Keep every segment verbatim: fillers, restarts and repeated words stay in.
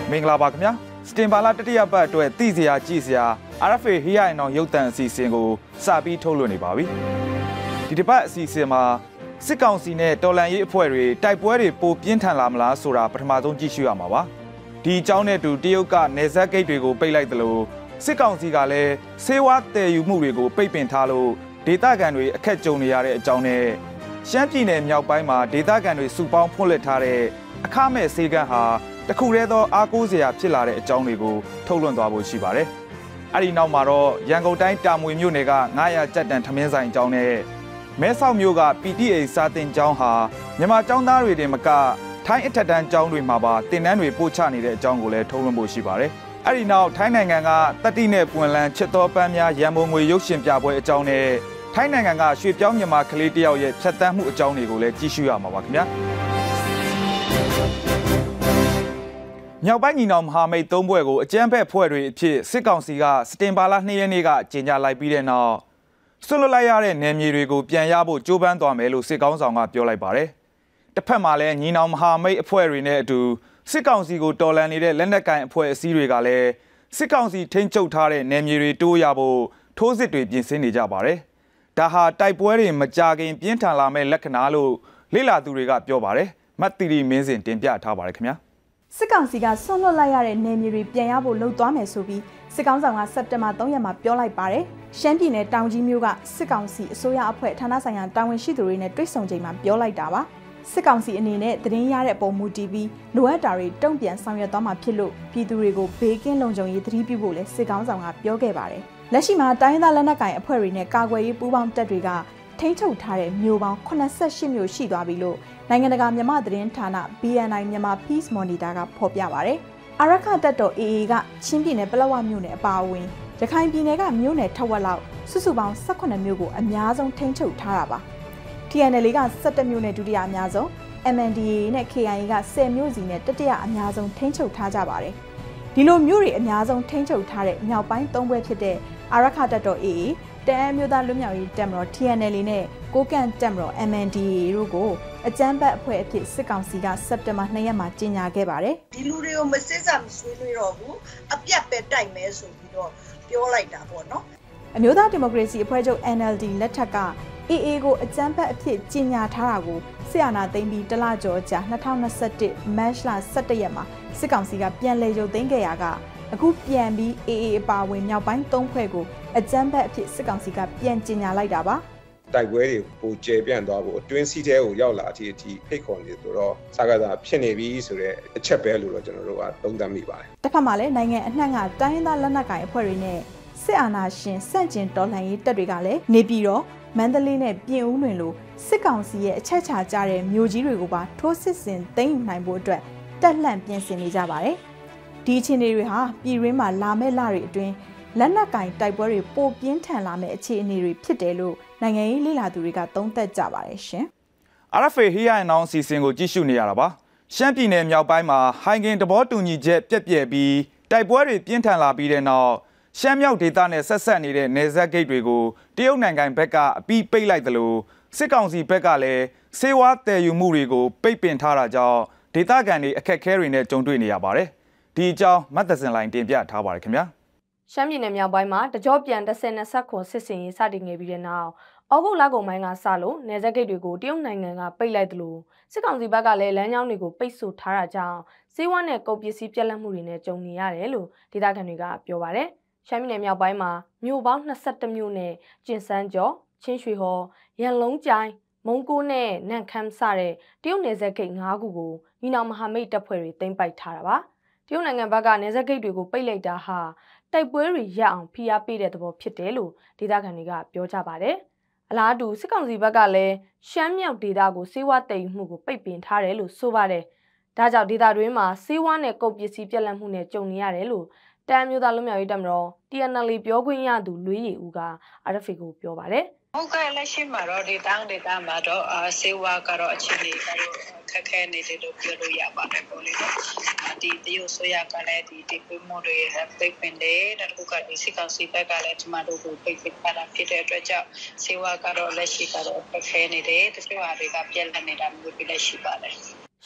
မင်္ဂလာပါခင်ဗျာစတင်ဘာလတတိယပတ်အတွက်သိစရာကြည့်စရာ R F A ဟီးရိုင်အောင်ရုပ်သံအစီအစဉ်ကိုစပြီးထုတ်လွှင့်နေပါပြီဒီတစ်ပတ်အစီအစဉ်မှာစစ်ကောင်စီနဲ့တော်လှန်ရေးအဖွဲ့တွေတိုက်ပွဲတွေပိုပြင်းထန်လာမလားဆိုတာပထမဆုံးကြည့်ရှုရမှာပါဒီအကြောင်းနဲ့အတူတရုတ်ကနေဆက်ဂိတ်တွေကိုပိတ်လိုက်သလိုစစ်ကောင်စီကလည်းဆေးဝါးတည်ယူမှုတွေကိုပိတ်ပင်ထားလို့ဒေသခံတွေအခက်ကြုံနေရတဲ့အကြောင်းနဲ့ရှမ်းပြည်နယ်မြောက်ပိုင်းမှာဒေသခံတွေစုပေါင်းဖွင့်လှစ်ထားတဲ့အခမဲ့ဆေးကန်းဟာတခုတည်းသောအားကိုးစရာဖြစ်လာတဲ့အကြောင်းတွေကိုထုတ်လွှင့်သွားဖို့ရှိပါတယ်။အဲ့ဒီနောက်မှာတော့ရန်ကုန်တိုင်းတာမွေမြို့နယ်ကငါးရာကျပ်တန်ထမင်းဆိုင်အကြောင်းနဲ့မဲဆောက်မြို့က P T A စာတင်ကျောင်းဟာမြန်မာကျောင်းသားတွေတင်မကထိုင်းအထက်တန်းကျောင်းတွေမှာပါတင်တန်းတွေပို့ချနေတဲ့အကြောင်းကိုလည်းထုတ်လွှင့်ဖို့ရှိပါတယ်။အဲ့ဒီနောက်ထိုင်းနိုင်ငံကတတိနဲ့ပွင့်လန်းချစ်တော်ပန်းများရန်ကုန်ငွေရုပ်ရှင်ပြပွဲအကြောင်းနဲ့ထိုင်းနိုင်ငံကရွှေပြောင်းမြန်မာကလေးတယောက်ရဲ့ဖြတ်သန်းမှုအကြောင်းတွေကိုလည်းကြည့်ရှုရမှာပါခင်ဗျာ။မြောက်ပိုင်းညီနောင်မဟာမိတ်သုံးဘွဲ့ကိုအကြမ်းဖက်ဖွဲ့တွေအဖြစ်စစ်ကောင်စီကစတင်ဘာလနှစ်ရက်နေ့ကကြေညာလိုက်ပြီးတဲ့နောက်ဆွလွတ်လိုက်ရတဲ့နယ်မြေတွေကိုပြန်ရဖို့ကြိုးပမ်းသွားမယ်လို့စစ်ကောင်ဆောင်ကပြောလိုက်ပါတယ်။တစ်ဖက်မှာလည်းညီနောင်မဟာမိတ်အဖွဲ့တွေနဲ့အတူစစ်ကောင်စီကိုတော်လှန်နေတဲ့လက်နက်ကိုင်အဖွဲ့အစည်းတွေကလည်းစစ်ကောင်စီထိန်းချုပ်ထားတဲ့နယ်မြေတွေတိုးရဖို့ထိုးစစ်တွေပြင်ဆင်နေကြပါတယ်။ဒါဟာတိုက်ပွဲတွေမကြခင်ပြင်းထန်လာမဲ့လက္ခဏာလို့လေ့လာသူတွေကပြောပါတယ်။မတ်တီရီမင်းစင်တင်ပြထားပါတယ်ခင်ဗျာ။စစ်ကောင်စီကဆွန့်လွတ်လိုက်ရတဲ့နယ်မြေတွေပြန်ရဖို့လှုံ့သွားမယ်ဆိုပြီးစစ်ကောင်ဆောင်ကစက်တင်ဘာသုံးရက်မှာပြောလိုက်ပါတယ်။ရှမ်းပြည်နယ်တောင်ကြီးမြို့ကစစ်ကောင်စီအစိုးရအဖွဲ့ဌာနဆိုင်ရာတာဝန်ရှိသူတွေနဲ့တွေ့ဆုံချိန်မှာပြောလိုက်တာပါ။စစ်ကောင်စီအနေနဲ့သတင်းရတဲ့အပေါ်မူတည်ပြီးလိုအပ်တာတွေတုံ့ပြန်ဆောင်ရွက်သွားမှာဖြစ်လို့ပြည်သူတွေကိုဘေးကင်းလုံခြုံရေးသတိပြုဖို့လည်းစစ်ကောင်ဆောင်ကပြောခဲ့ပါတယ်။လက်ရှိမှာတိုင်းရင်းသားလက်နက်ကိုင်အဖွဲ့တွေနဲ့ကာကွယ်ရေးပူးပေါင်းတပ်တွေကထိန်းချုပ်ထားတဲ့မြို့ပေါင်းeighty-eightမြို့ရှိသွားပြီလို့နိုင်ငံတကာမြန်မာသတင်းဌာန B N I မြန်မာ Peace Monitor ကဖော်ပြပါဗျ။အာရခတပ်တော် A A ကချင်းပြည်နယ်ပလက်ဝမြို့နယ်အပါအဝင်ရခိုင်ပြည်နယ်ကမြို့နယ်ထက်ဝက်လောက်စုစုပေါင်းeighteenမြို့ကိုအများဆုံးထိန်းချုပ်ထားတာပါ။ T N L A ကsevenမြို့နယ်ဒုတိယအများဆုံး M N D A နဲ့ K I A ကtenမြို့စီနဲ့တတိယအများဆုံးထိန်းချုပ်ထားကြပါတယ်။ဒီလိုမြို့တွေအများဆုံးထိန်းချုပ်ထားတဲ့မြောက်ပိုင်းသုံးဘွဲ့ဖြစ်တဲ့အာရခတပ်တော် A Aတန်မျိုးသားလွတ်မြောက်ရေးတပ်မတော် T N L A နဲ့ကိုကန့်တပ်မတော် M N D A တို့ကိုအကြမ်းဖက်အဖွဲ့အဖြစ်စစ်ကောင်စီကစက်တင်ဘာtwoရက်မှာကြေညာခဲ့ပါတယ်။ဒီလူတွေကိုမစစ်စားမဆွေးနွေးတော့ဘူးအပြတ်ပဲတိုက်မယ်ဆိုပြီးတော့ပြောလိုက်တာပေါ့နော်။အမျိုးသားဒီမိုကရေစီအဖွဲ့ချုပ် N L D လက်ထက်က A A ကိုအကြမ်းဖက်အဖြစ်ကြေညာထားတာကိုစစ်အာဏာသိမ်းပြီးတလကျော်ကြာtwenty twenty-one မတ်လsevenရက်မှာစစ်ကောင်စီကပြန်လည်ရုပ်သိမ်းခဲ့ရာကအခုပြန်ပြီး A A အပါဝင်မြောက်ပိုင်းသုံးဖွဲ့ကိုအကြမ်းဖက်အဖြစ်စစ်ကောင်စီကပြန်ကြေညာလိုက်တာပါတိုက်ပွဲတွေပိုကျယ်ပြန့်သွားဖို့အတွင်းစီးတဲကိုရောက်လာတဲ့အထိဖိတ်ခေါ်နေဆိုတော့စကားသာဖြစ်နေပြီဆိုတဲ့အချက်ပဲလို့တော့ကျွန်တော်တို့ကသုံးသပ်မိပါတယ်တစ်ဖက်မှာလည်းနိုင်ငံအနှံ့ကတိုင်းရင်းသားလက်နက်ကိုင်အဖွဲ့တွေနဲ့စစ်အာဏာရှင်စန့်ကျင်တော်လှန်ရေးတပ်တွေကလည်းနေပြည်တော်မန္တလေးနဲ့ပြင်ဦးလွင်လိုစစ်ကောင်စီရဲ့အချက်ချာကြတဲ့မြို့ကြီးတွေကိုပါထိုးစစ်ဆင်သိမ်းယူနိုင်ဖို့အတွက်တက်လှန့်ပြင်ဆင်နေကြပါတယ်ဒီအခြေအနေတွေဟာပြည်ရင်းမှာလာမဲ့လတွေအတွင်းလက်နက်ကင်တိုက်ပွဲတွေပိုပြင်းထန်လာမဲ့အခြေအနေတွေဖြစ်တယ်လို့နိုင်ငံရေးလေ့လာသူတွေကသုံးသပ်ကြပါတယ်ရှင်။ R F A ဟီးရိုင်အောင်အစီအစဉ်ကိုကြည့်ရှုနေရတာပါ။ရှမ်းပြည်နယ်မြောက်ပိုင်းမှာဟိုင်ဂင်သဘောတူညီချက်ပြက်ပြက်ပြီးတိုက်ပွဲတွေပြင်းထန်လာပြီးတဲ့နောက်ရှမ်းမြောက်ဒေသနဲ့ဆက်ဆက်နေတဲ့နယ်စပ်ဂိတ်တွေကိုတရုတ်နိုင်ငံဘက်ကအပြီးပိတ်လိုက်သလိုစစ်ကောင်စီဘက်ကလည်းဆေးဝါးတည်ယူမှုတွေကိုပိတ်ပင်ထားတာကြောင့်ဒေသခံတွေအခက်အခဲတွေနဲ့ကြုံတွေ့နေရပါတယ်။ဒီအကြောင်းမတ်သစင်လိုင်းတင်ပြထားပါတယ်ခင်ဗျာ။ရှမ်းပြည်နယ်မြောက်ပိုင်းမှာတကြောပြန်တစ်ဆယ်နှစ်ဆက်ခွန်စစ်စင်ရေးစတင်ခဲ့ပြီးတဲ့နောက်ဩဂုတ်လကုန်ပိုင်းကစလို့နယ်စပ်ဂိတ်တွေကိုတရုတ်နိုင်ငံကပိတ်လိုက်သလိုစစ်ကောင်စီဘက်ကလည်းလမ်းကြောင်းတွေကိုပိတ်ဆို့ထားတာကြောင့်စေဝါနဲ့ကုန်ပစ္စည်းပြက်လက်မှုတွေနဲ့ကြုံနေရတယ်လို့ဒေသခံတွေကပြောပါတယ်။ရှမ်းပြည်နယ်မြောက်ပိုင်းမှာမြို့ပေါင်းtwenty-oneမြို့နဲ့ကျင်စန်းကျော်ချင်းရွှေဟော်ရန်လုံးကျိုင်းမုံကိုနဲ့နန့်ခမ်းစတဲ့တရုတ်နယ်စပ်ဂိတ်fiveခုကိုညီနောင်မဟာမိတ်တပ်ဖွဲ့တွေသိမ်းပိုက်ထားတာပါ။တရုတ်နိုင်ငံဘက်ကနယ်စပ်ဂိတ်တွေကိုပိတ်လိုက်တာဟာတိုက်ပွဲတွေရအောင်ဖိအားပေးတဲ့သဘောဖြစ်တယ်လို့ဒေသခံတွေကပြောကြပါတယ်။အလားတူစစ်ကောင်စီဘက်ကလည်းရှမ်းမြောက်ဒေသကိုစေဝါတည်ယူမှုကိုပိတ်ပင်ထားတယ်လို့ဆိုပါတယ်။ဒါကြောင့်ဒေသတွင်းမှာစေဝါနဲ့ကုန်ပစ္စည်းပြက်လက်မှုနဲ့ကြုံနေရတယ်လို့တန်မျိုးသားလွတ်မြောက်ရေးတပ်မတော် T N L A ပြောခွင့်ရသူလွေးရည်ဦးက R F A ကိုပြောပါတယ်။ဟုတ်ကဲ့လက်ရှိမှာတော့ဒီတောင်းဒေတာမှာတော့စေဝါကတော့အခြေအနေကတော့ခက်ခဲနေတယ်လို့ပြောလို့ရပါတယ်ပေါ့လေနော်ဒီတရုတ်ဆိုရကလည်းဒီဒီပြမို့တွေပိတ်ပင်တယ်နောက်တစ်ခုကဒီစစ်ကောင်စီဘက်ကလည်းကျမတို့ကိုပိတ်ပင်ထားတာဖြစ်တဲ့အတွက်ကြောင့်စေဝါကတော့လက်ရှိကတော့ခက်ခဲနေတယ်တချို့ဟာတွေကပြက်လက်နေတာမျိုးပြလက်ရှိပါတယ်ရှ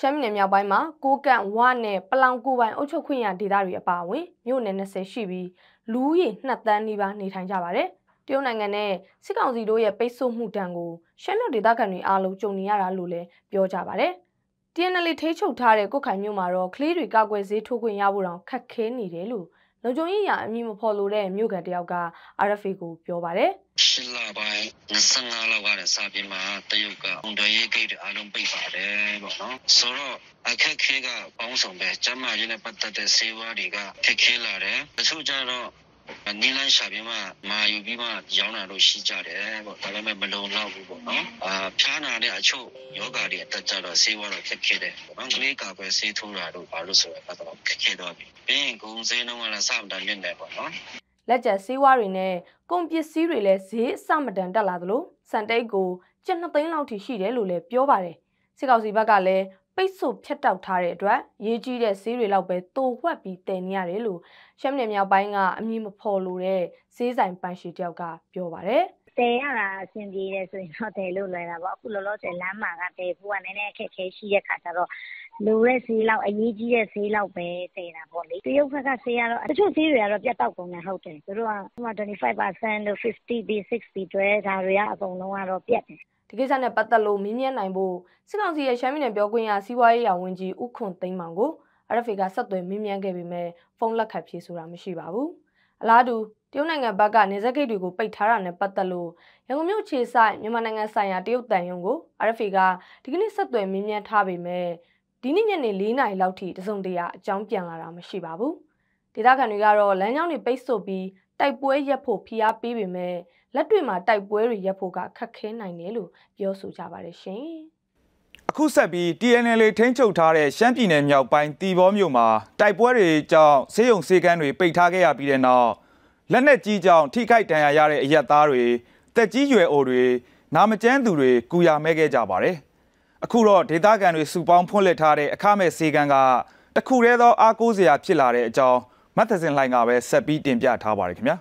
ရှမ်းပြည်နယ်မြောက်ပိုင်းမှာကိုကန့်ဝနဲ့ပလောင်ကိုပိုင်အုပ်ချုပ်ခွင့်ရဒေသတွေအပါအဝင်မြို့နယ်၂၀ရှိပြီးလူဦးရေ၂သန်းနီးပါးနေထိုင်ကြပါတယ်။တရုတ်နိုင်ငံနဲ့စစ်ကောင်စီတို့ရဲ့ပိတ်ဆို့မှုတံကိုရှမ်းမြောက်ဒေသခံတွေအားလုံးကြုံနေရတာလို့လည်းပြောကြပါတယ်။ တီ အန် အယ် အေ ထိချုပ်ထားတဲ့ကုတ်ခိုင်မြို့မှာတော့ကလေးတွေကာကွယ်ဆေးထိုးခွင့်ရဖို့တောင်ခက်ခဲနေတယ်လို့လုံခြုံရေးအရာအမည်မဖော်လို့တဲ့မြို့ကန်တယောက်က အာ အက်ဖ် အေ ကိုပြောပါတယ်။ရှစ်လပိုင်း၂၅လောက်ကလည်းစာပြေမှာတရုတ်ကဝန်တော်ရေးဂိတ်အားလုံးပိတ်ပါတယ်ပေါ့နော်ဆိုတော့အခက်ခဲကပေါင်းဆောင်ပဲကျမကြီးနဲ့ပတ်သက်တဲ့ဆေးဝါးတွေကခက်ခဲလာတယ်တချို့ကျတော့နီလန်းရှာပြီးမှမာယူပြီးမှရောင်းတာလို့ရှိကြတယ်ပေါ့ဒါပေမဲ့မလုံလောက်ဘူးပေါ့နော်အာဖျားနာတဲ့အချို့ယောဂတွေအတက်ကြတော့ဆေးဝါးတော့ခက်ခဲတယ်ပေါ့နော်ကလေးကာကွယ်ဆေးထိုးတာတို့ဘာလို့ဆိုတော့တော့ခက်ခဲတော့ပြီပြီးရင်ကုန်စည်နှုန်းကလည်းစမတန်မြင့်တယ်ပေါ့နော်လက်ကျန်ဆေးဝါးတွေနဲ့ကုန်ပစ္စည်းတွေလည်းဈေးအဆမတန်တက်လာသလိုစံတိတ်ကိုကျပ်နှစ်သိန်းလောက်ထိရှိတယ်လို့လည်းပြောပါတယ်စစ်ကောင်စီဘက်ကလည်းပိတ်ဆို့ဖြတ်တောက်ထားတဲ့အတွက်ရေးကြီးတဲ့ဈေးတွေလောက်ပဲတိုးဝှက်ပြီးတည်နေရတယ်လို့ရှမ်းပြည်နယ်မြောက်ပိုင်းကအမည်မဖော်လို့တဲ့ဈေးဆိုင်ပိုင်ရှင်တယောက်ကပြောပါတယ်တဲရတာအဆင်ပြေတယ်ဆိုရင်တော့တဲလို့လွယ်တာပေါ့အခုလောလောဆယ်လမ်းမှာကတဲဖို့ကနည်းနည်းအခက်ခဲရှိတဲ့ခါကျတော့လူရဲ့ဈေးလောက်အရေးကြီးတဲ့ဈေးလောက်ပဲတဲတာပေါ့လေတရုတ်ဘက်ကဈေးကတော့တချို့ဈေးတွေကတော့ပြတ်တောက်ကုန်တယ်ဟုတ်တယ်သူတို့ကဥပမာ twenty-five percent လို့ fifty b sixty တွဲဒါတွေကအကုန်လုံးကတော့ပြတ်တယ်ဒီကိစ္စနဲ့ပတ်သက်လို့မင်းမြတ်နိုင်ဖို့စစ်ကောင်စီရဲ့ရှမ်းပြည်နယ်ပြောခွင့်ရစီးပွားရေးရာဝန်ကြီးဦးခွန်သိန်းမောင်ကို အာ အက်ဖ် အေ ကဆက်သွယ်မင်းမြန်းခဲ့ပေမဲ့ဖုန်းလက်ခံဖြေဆိုတာမရှိပါဘူးအလားတူတရုတ်နိုင်ငံဘက်ကနေဆက်ဂိတ်တွေကိုပိတ်ထားတာနဲ့ပတ်သက်လို့ရန်ကုန်မြို့ခြေဆိုင်မြန်မာနိုင်ငံဆိုင်ရာတရုတ်တန်ယုံကို အာ အက်ဖ် အေ ကဒီကနေ့ဆက်သွယ်မင်းမြန်းထားပေမဲ့ဒီနေ့ညနေ၄နာရီလောက်ထိတစုံတရာအကြောင်းပြန်လာတာမရှိပါဘူးဒေသခံတွေကတော့လမ်းကြောင်းတွေပိတ်ဆို့ပြီးတိုက်ပွဲရပ်ဖို့ဖိအားပေးပေမဲ့လက်တွေ့မှာတိုက်ပွဲတွေရပ်ဖို့ကခက်ခဲနိုင်တယ်လို့ပြောဆိုကြပါတယ်ရှင်အခုဆက်ပြီး တီ အန် အယ် အေ ထိန်းချုပ်ထားတဲ့ရှမ်းပြည်နယ်မြောက်ပိုင်းတီဘောမြို့မှာတိုက်ပွဲတွေကြောင့်ဆေးရုံဆေးကမ်းတွေပိတ်ထားခဲ့ရပြီးတဲ့နောက်လက်နက်ကြီးကြောင့်ထိခိုက်ဒဏ်ရာရတဲ့အရက်သားတွေတက်ကြီးရွယ်အိုတွေနာမကျန်းသူတွေကူရမဲခဲ့ကြပါတယ်အခုတော့ဒေသခံတွေစုပေါင်းဖွင့်လှစ်ထားတဲ့အခမဲ့ဆေးကမ်းကတခုတည်းသောအားကိုးစရာဖြစ်လာတဲ့အကြောင်းမတ်သစင်လှိုင်ကပဲဆက်ပြီးတင်ပြထားပါတယ်ခင်ဗျာ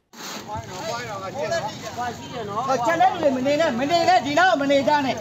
ကျန်တဲ့လူတွေမနေနဲ့မနေနဲ့ဒီနောက်မနေကြနဲ့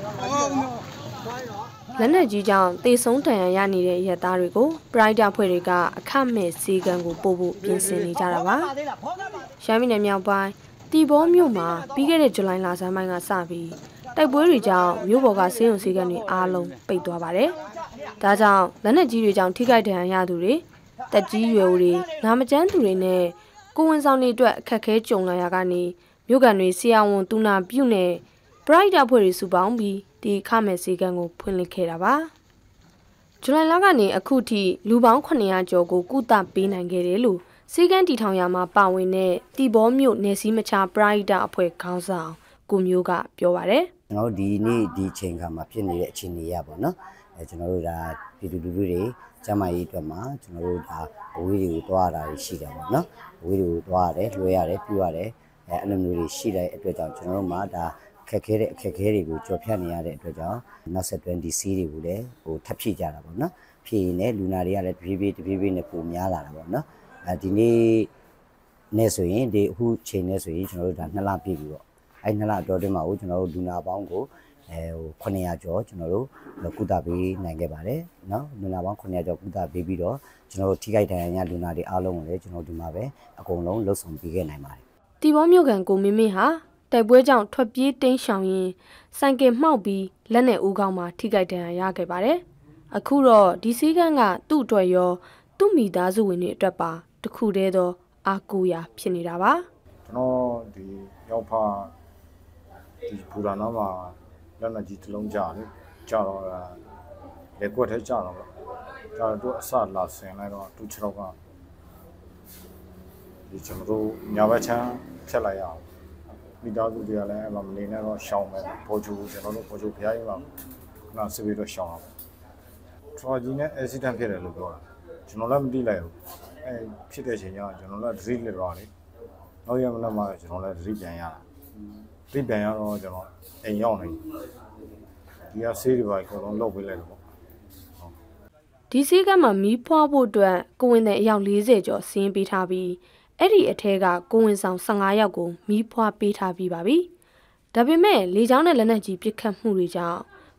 လက်နက်ကြီးကြောင့်တေဆုံးဒဏ်ရာရနေတဲ့ရဲသားတွေကိုပရိုက်တာဖွဲ့တွေကအခမဲ့စီကံကိုပို့ဖို့ပြင်ဆင်နေကြတာပါရှမ်းပြည်နယ်မြောက်ပိုင်းတီဘောမြို့မှာပြီးခဲ့တဲ့ဇူလိုင်လဆန်းပိုင်းကစပြီးတိုက်ပွဲတွေကြောင့်မြို့ပေါ်ကဆေးရုံဆေးကံတွေအားလုံးပိတ်သွားပါတယ်ဒါကြောင့်လက်နက်ကြီးတွေကြောင့်ထိခိုက်ဒဏ်ရာရသူတွေတက်ကြီးရွယ်အိုတွေနာမကျန်းသူတွေနဲ့ကိုဝန်ဆောင်တွေအတွက်အခက်အခဲကြုံလာရကနေမြို့ကန်တွေဆရာဝန်တူနာပြုနဲ့ပရိုက်တာဖွဲ့တွေစုပေါင်းပြီးဒီခမဲ့စီကံကိုဖွင့်လှစ်ခဲ့တာပါဇူလိုင်လကနေအခုထိလူပေါင်းခုနှစ်ရာကျော်ကိုကုသပေးနိုင်ခဲ့တယ်လို့စီကံတီထောင်ရမှာပါဝင်တဲ့တီဘောမြို့နယ်စည်းမခြားပရိုက်တာအဖွဲ့ခေါင်းဆောင်ကိုမျိုးကပြောပါတယ်ကျွန်တော်တို့ဒီနေ့ဒီချိန်ခါမှာဖြစ်နေတဲ့အခြေအနေရပါတော့အဲကျွန်တော်တို့ဒါပြည်သူလူထုတွေကျမကြီးအတွက်မှာကျွန်တော်တို့ဒါအဝေးတွေကိုတွားတာရှိတယ်ပေါ့နော်အဝေးတွေကိုတွားရတယ်လွှဲရတယ်ပြရတယ်အဲအဲ့လိုမျိုးတွေရှိတဲ့အတွက်ကြောင့်ကျွန်တော်တို့မှာဒါခက်ခဲတဲ့အခက်အခဲတွေကိုကြော်ဖြတ်နေရတဲ့အတွက်ကြောင့်နောက်ဆက်တွဲဒီစီးတွေကိုလည်းဟိုထပ်ဖြည့်ကြတာပေါ့နော်ဖြည့်ရင်လည်းလူနာတွေကလည်းတဖြည်းဖြည်းတဖြည်းဖြည်းနဲ့ပုံများလာတာပေါ့နော်အဲဒီနေ့နဲ့ဆိုရင်ဒီအခုချိန်နဲ့ဆိုရင်ကျွန်တော်တို့ဒါနှစ်လပြည့်ပြီပေါ့အဲနှစ်လတော်တွင်းမှာကိုကျွန်တော်တို့လူနာပေါင်းကိုအဲဟိုခုနှစ်ရာကျော်ကျွန်တော်တို့ကုသပေးနိုင်ခဲ့ပါတယ်နော်လူနာပေါင်းခုနှစ်ရာကျော်ကုသပေးပြီးတော့ကျွန်တော်တို့ထိခိုက်ဒဏ်ရာရလူနာတွေအားလုံးကိုလည်းကျွန်တော်ဒီမှာပဲအကုန်လုံးလှုပ်ဆောင်ပေးခဲ့နိုင်ပါတယ်တီဘောမြို့ကန်ကိုမင်းမင်းဟာတိုက်ပွဲကြောင့်ထွက်ပြေးတိမ်းရှောင်ရင်းဆိုင်ကယ်မှောက်ပြီးလက်နဲ့ဦးခေါင်းမှာထိခိုက်ဒဏ်ရာရခဲ့ပါတယ်အခုတော့ဒီစည်းကမ်းကသူ့အတွက်ရောသူ့မိသားစုဝင်တွေအတွက်ပါတခုတည်းသောအားကိုးရာဖြစ်နေတာပါကျွန်တော်ဒီရောက်ဖာဒီပူရာနာမှာလက်နက်ကြီးတစ်လုံးကြာတယ်ကြာတော့လေကွက်ထဲကြာတော့ကြာတော့အစလာဆင်လိုက်တော့သူ့ခြေထောက်ကဒီကျွန်တော်တို့ညာဘက်ချမ်းဖြတ်လိုက်ရအောင်မိသားစုတွေကလည်းမနေနဲ့တော့ရှောင်းမယ်ပေါ်ချူကျွန်တော်တို့ပေါ်ချူဖျားရင်မှာခဏစစ်ပြီးတော့ရှောင်းအောင်ထရော်ဂျီနဲ့ accident ဖြစ်တယ်လို့ပြောတာကျွန်တော်လည်းမသိလိုက်ဘူးအဲဖြစ်တဲ့ချိန်ကျကျွန်တော်လည်း drill လိုက်တော့လေနောက်ရမလို့မှကျွန်တော်လည်း drill ပြန်ရတာ drill ပြန်ရတော့ကျွန်တော်အိမ်ရောက်နေဒီကဆေးတွေပါအကုန်လုံးလုပ်ပေးလိုက်တော့ဒီစည်းကမ်းမှာမီးဖွားဖို့အတွက်ကိုဝင်တဲ့အယောက်၄၀ကျော်စီးပေးထားပြီးအဲ့ဒီအထက်ကကိုဝင်ဆောင်၁၅ယောက်ကိုမီးဖွားပေးထားပြီးပါပြီ။ဒါပေမဲ့လေကြောင်းနဲ့လက်နက်ကြီးပစ်ခတ်မှုတွေကြောင့်